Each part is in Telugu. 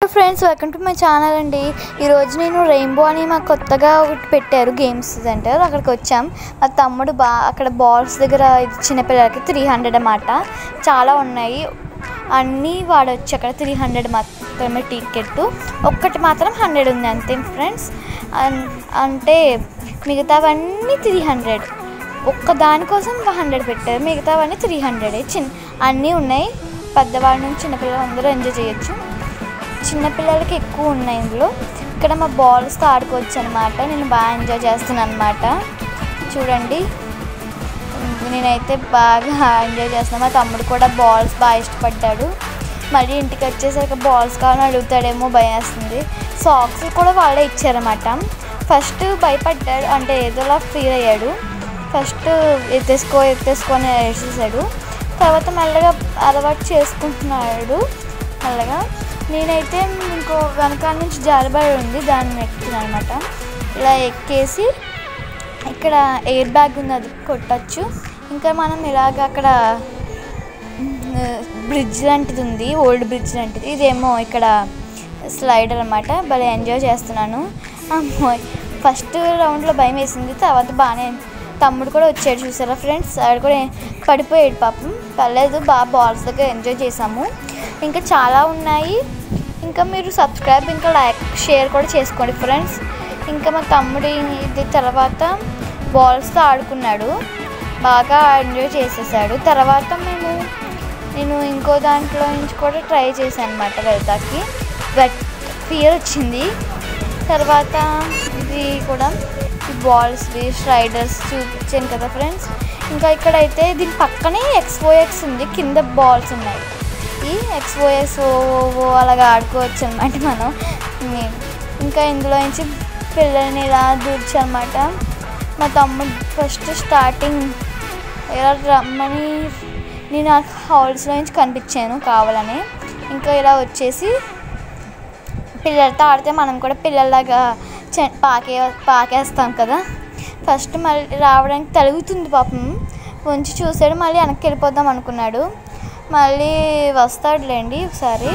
Friends welcome to my channel అండి. ఈరోజు నేను రెయిన్బో అని మాకు కొత్తగా ఒకటి పెట్టారు గేమ్స్ సెంటర్, అక్కడికి వచ్చాం. మా తమ్ముడు అక్కడ బాల్స్ దగ్గర చిన్నపిల్లలకి 300 అన్నమాట. చాలా ఉన్నాయి, అన్నీ వాడవచ్చు. అక్కడ 300 మాత్రమే టికెట్, ఒక్కటి మాత్రం 100 ఉంది అంతే ఫ్రెండ్స్. అంటే మిగతావన్నీ 300, ఒక్క దానికోసం 100 పెట్టారు, మిగతావన్నీ 300. అన్నీ ఉన్నాయి, పెద్దవాళ్ళ నుంచి చిన్నపిల్లలు అందరూ ఎంజాయ్ చేయొచ్చు. చిన్నపిల్లలకి ఎక్కువ ఉన్నాయి ఇందులో. ఇక్కడ మా బాల్స్తో ఆడుకోవచ్చు అనమాట. నేను బాగా ఎంజాయ్ చేస్తున్నాను అనమాట. చూడండి, నేనైతే బాగా ఎంజాయ్ చేస్తున్నాను. మా తమ్ముడు కూడా బాల్స్ బాగా ఇష్టపడ్డాడు. మళ్ళీ ఇంటికి వచ్చేసరికి బాల్స్ కావాలని అడుగుతాడేమో భయం వేస్తుంది. సాక్స్ కూడా వాళ్ళే ఇచ్చారన్నమాట. ఫస్ట్ భయపడ్డాడు, అంటే ఏదోలా ఫీల్ అయ్యాడు. ఫస్ట్ ఎత్తేసుకొని వేసేసాడు. తర్వాత మెల్లగా అలవాటు చేసుకుంటున్నాడు మెల్లగా. నేనైతే ఇంకో వెనకాల నుంచి జారిబడి ఉంది, దాన్ని ఎక్కుతున్నాను అనమాట. ఇలా ఎక్కేసి ఇక్కడ ఎయిర్ బ్యాగ్ ఉంది, అది కొట్టచ్చు. ఇంకా మనం ఇలాగ అక్కడ బ్రిడ్జ్ లాంటిది ఉంది, ఓల్డ్ బ్రిడ్జ్ లాంటిది. ఇదేమో ఇక్కడ స్లైడర్ అనమాట. భలే ఎంజాయ్ చేస్తున్నాను. ఫస్ట్ రౌండ్లో భయం వేసింది, తర్వాత బాగానే. తమ్ముడు కూడా వచ్చాడు, చూసారా ఫ్రెండ్స్, ఆడు కూడా పడిపోయాడు పాపం. పర్లేదు, బాగా బాల్స్ దగ్గర ఎంజాయ్ చేసాము. ఇంకా చాలా ఉన్నాయి. ఇంకా మీరు సబ్స్క్రైబ్, ఇంకా లైక్, షేర్ కూడా చేసుకోండి ఫ్రెండ్స్. ఇంకా మా తమ్ముడు ఇది తర్వాత బాల్స్తో ఆడుకున్నాడు, బాగా ఎంజాయ్ చేసేసాడు. తర్వాత నేను ఇంకో దాంట్లో నుంచి కూడా ట్రై చేశాను అనమాట. వెళ్తాకి ఫియర్ వచ్చింది. తర్వాత ఇది కూడా ఈ బాల్స్వి స్లైడర్స్ చూపించాను కదా ఫ్రెండ్స్. ఇంకా ఇక్కడైతే దీని పక్కనే XOX ఉంది, కింద బాల్స్ ఉన్నాయి. ఈ XOX అలాగా ఆడుకోవచ్చు అనమాట మనం. ఇంకా ఇందులో నుంచి పిల్లల్ని ఇలా దూర్చనమాట. మా తమ్ముడు ఫస్ట్ స్టార్టింగ్ ఇలా రమ్మని నేను ఆ హాల్స్లో నుంచి కనిపించాను కావాలని. ఇంకా ఇలా వచ్చేసి పిల్లలతో ఆడితే మనం కూడా పిల్లల్లాగా పాకేస్తాం కదా. ఫస్ట్ మళ్ళీ రావడానికి తలుగుతుంది పాపం, వంచి చూసాడు, మళ్ళీ వెనక్కి వెళ్ళిపోదాం అనుకున్నాడు. మళ్ళీ వస్తాడులేండి, ఒకసారి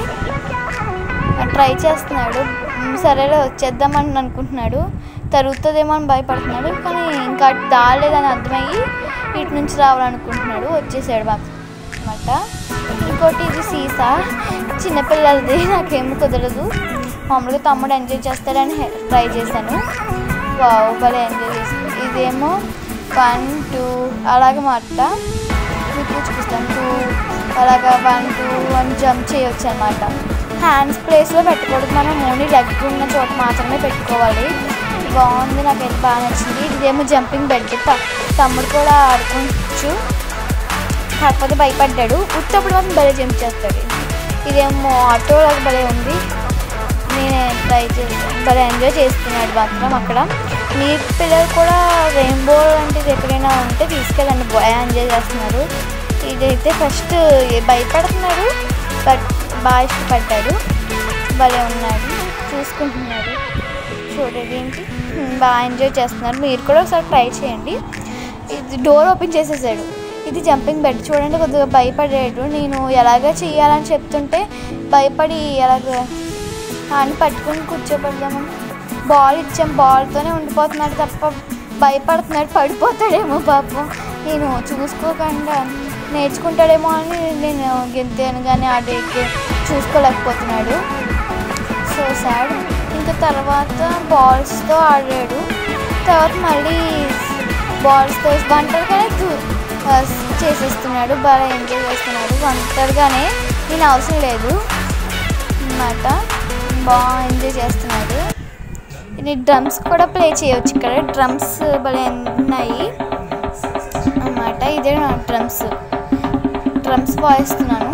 ట్రై చేస్తున్నాడు. సరేలే వచ్చేద్దామని అనుకుంటున్నాడు, తరుగుతుందేమో అని భయపడుతున్నాడు. కానీ ఇంకా దాలేదని అర్థమయ్యి ఇటు నుంచి రావాలనుకుంటున్నాడు, వచ్చేసాడు అన్నమాట. ఇంకోటి ఇది సీసా, చిన్నపిల్లలది, నాకేమో కుదరదు. మామూలుగా తమ్ముడు ఎంజాయ్ చేస్తాడని ట్రై చేశాను. భలే ఎంజాయ్ చేస్తాను. ఇదేమో 1 2 అలాగే మాట మీకు చూపిస్తాను. 2 అలాగా 1 2 అని జంప్ చేయొచ్చు అనమాట. హ్యాండ్స్ ప్లేస్లో పెట్టకూడదు, మనం ఓన్లీ లెగ్ ఉన్న చోట మాత్రమే పెట్టుకోవాలి. బాగుంది, నాకైతే బాగా నచ్చింది. ఇదేమో జంపింగ్ బెడ్, తమ్ముడు కూడా ఆడుకోవచ్చు, కాకపోతే భయపడ్డాడు. ఉత్తప్పుడు మాత్రం భలే జంప్ చేస్తాడు. ఇదేమో ఆటోలాగా భలే ఉంది, నేనే ట్రై చేస్తాను. భలే ఎంజాయ్ చేస్తున్నాడు మాత్రం అక్కడ. మీ పిల్లలు కూడా రెయిన్బో లాంటిది ఎక్కడైనా ఉంటే తీసుకెళ్ళండి, బాగా ఎంజాయ్ చేస్తున్నారు. ఇదైతే ఫస్ట్ భయపడుతున్నాడు, బట్ బాగా ఇష్టపడ్డాడు. భలే ఉన్నాడు, చూసుకుంటున్నాడు. చూడండి ఏంటి, బాగా ఎంజాయ్ చేస్తున్నారు. మీరు కూడా ఒకసారి ట్రై చేయండి. ఇది డోర్ ఓపెన్ చేసేసాడు. ఇది జంపింగ్ బెడ్, చూడండి కొద్దిగా భయపడాడు. నేను ఎలాగ చేయాలని చెప్తుంటే భయపడి ఎలాగ అని పట్టుకుని కూర్చోబెడదామని బాల్ ఇచ్చాం, బాల్తోనే ఉండిపోతున్నాడు తప్ప భయపడుతున్నాడు, పడిపోతాడేమో పాపం. నేను చూసుకోకుండా నేర్చుకుంటాడేమో అని నేను గెంతాను, కానీ ఆడికి చూసుకోలేకపోతున్నాడు. So sad. ఇంకా తర్వాత బాల్స్తో ఆడాడు. తర్వాత మళ్ళీ బాల్స్తో ఒంటరిగానే చేసేస్తున్నాడు, బాగా ఎంజాయ్ చేస్తున్నాడు ఒంటరిగానే. నేను అవసరం లేదు అన్నమాట, బాగా ఎంజాయ్ చేస్తున్నాడు. ఇది డ్రమ్స్ కూడా ప్లే చేయవచ్చు, ఇక్కడ డ్రమ్స్ భలే ఉన్నాయి అన్నమాట. ఇదే నా డ్రమ్స్ వాయిస్తున్నాను.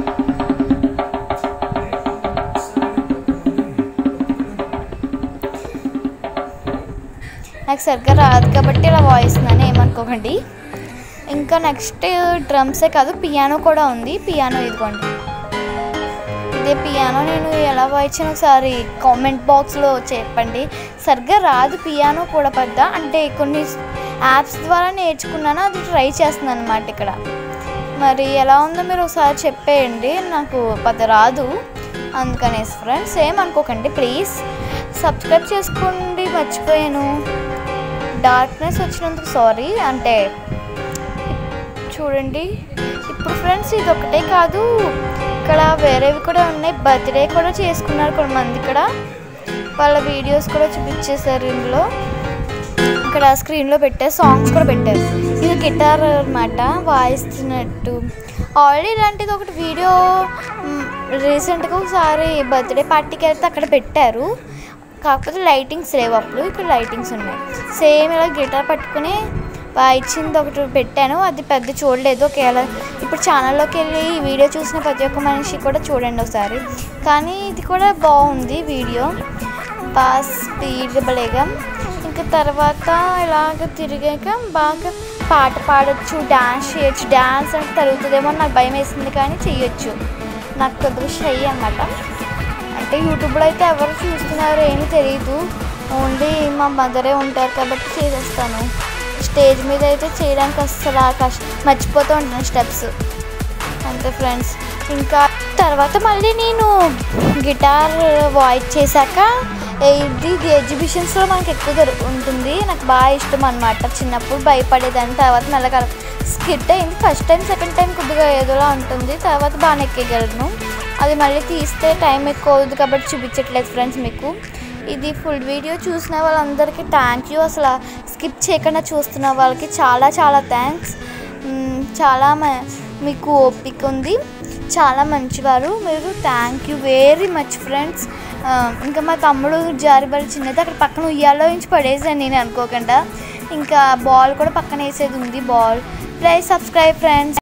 నాకు సరిగ్గా రాదు కాబట్టి ఇలా వాయిస్తున్నాను, ఏమనుకోకండి. ఇంకా నెక్స్ట్ డ్రమ్సే కాదు, పియానో కూడా ఉంది. పియానో ఇదిగోండి, ఇదే పియానో. నేను ఎలా వాయించాను ఒకసారి కామెంట్ బాక్స్లో చెప్పండి. సరిగ్గా రాదు పియానో కూడా పెద్ద, అంటే కొన్ని యాప్స్ ద్వారా నేర్చుకున్నాను, అది ట్రై చేస్తున్నాను అన్నమాట ఇక్కడ. మరి ఎలా ఉందో మీరు ఒకసారి చెప్పేయండి, నాకు పెద్ద రాదు. అందుకనేసి ఫ్రెండ్స్ ఏమనుకోకండి ప్లీజ్. సబ్స్క్రైబ్ చేసుకోండి, మర్చిపోయాను. డార్క్నెస్ వచ్చినందుకు సారీ. అంటే చూడండి ఇప్పుడు ఫ్రెండ్స్ ఇది ఒకటే కాదు, ఇక్కడ వేరేవి కూడా ఉన్నాయి. బర్త్డే కూడా చేసుకున్నారు కొంతమంది. ఇక్కడ వాళ్ళ వీడియోస్ కూడా చూపించేశారు. ఇందులో ఇక్కడ స్క్రీన్లో పెట్టారు, సాంగ్స్ కూడా పెట్టారు. ఇది గిటార్ అన్నమాట, వాయిస్తున్నట్టు. ఆల్రెడీ ఇలాంటిది ఒకటి వీడియో రీసెంట్గా ఒకసారి బర్త్డే పార్టీకి వెళ్తే అక్కడ పెట్టారు. కాకపోతే లైటింగ్స్ లేవు అప్పుడు, ఇక్కడ లైటింగ్స్ ఉన్నాయి. సేమ్ ఇలా గిటార్ పట్టుకుని వాయించింది ఒకటి పెట్టాను. అది పెద్ద చూడలేదు. ఒకవేళ ఇప్పుడు ఛానల్లోకి వెళ్ళి ఈ వీడియో చూసిన ప్రతి ఒక్క మనిషి కూడా చూడండి ఒకసారి. కానీ ఇది కూడా బాగుంది వీడియో, బాగా స్పీడ్గా భలేగా. ఇంకా తర్వాత ఇలాగ తిరిగాక బాగా పాట పాడొచ్చు, డ్యాన్స్ చేయొచ్చు. డ్యాన్స్ అంటే తరుగుతుందేమో నాకు భయం వేసింది, కానీ చెయ్యొచ్చు. నాకు కొద్దిగా షై అన్నమాట. అంటే యూట్యూబ్లో అయితే ఎవరు చూస్తున్నారు ఏమీ తెలియదు, ఓన్లీ మా మదరే ఉంటారు కాబట్టి చేసేస్తాను. స్టేజ్ మీద అయితే చేయడానికి అస్సలు మర్చిపోతూ ఉంటాను స్టెప్స్. అంతే ఫ్రెండ్స్. ఇంకా తర్వాత మళ్ళీ నేను గిటార్ వాయిస్ చేశాక ఇది ఎగ్జిబిషన్స్లో మనకి ఎక్కువ ఉంటుంది. నాకు బాగా ఇష్టం అన్నమాట. చిన్నప్పుడు భయపడేదాన్ని, తర్వాత మెల్లగా స్కిట్ అయింది. ఫస్ట్ టైం సెకండ్ టైం కొద్దిగా ఏదోలా ఉంటుంది, తర్వాత బాగా ఎక్కగలను. అది మళ్ళీ తీస్తే టైం ఎక్కువ అవుతుంది కాబట్టి చూపించట్లేదు ఫ్రెండ్స్ మీకు. ఇది ఫుల్ వీడియో చూసిన వాళ్ళందరికీ థ్యాంక్ యూ. అసలు స్కిప్ చేయకుండా చూస్తున్న వాళ్ళకి చాలా చాలా థ్యాంక్స్. చాలా మీకు ఓపిక ఉంది, చాలా మంచివారు మీరు. Thank you very much friends. ఇంకా మా తమ్ముడు జారిబడి చిన్నది అక్కడ పక్కన ఉయ్యాలో నుంచి పడేసాను నేను అనుకోకుండా. ఇంకా బాల్ కూడా పక్కన వేసేది ఉంది. బాల్. Please subscribe friends.